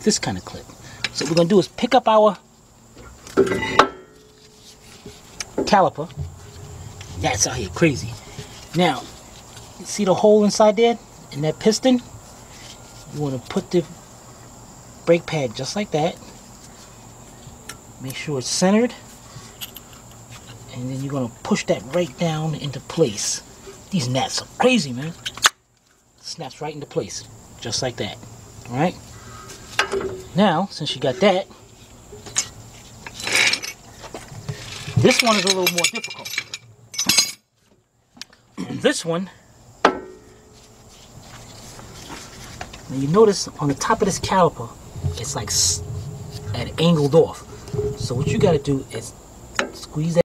this kind of clip. So what we're going to do is pick up our caliper. That's out here crazy. Now, you see the hole inside there in that piston? You want to put the brake pad just like that. Make sure it's centered. And then you're going to push that right down into place. These gnats are crazy, man. Snaps right into place. Just like that. Alright? Now, since you got that, this one is a little more difficult. And this one, now you notice on the top of this caliper, it's like angled off. So what you got to do is squeeze that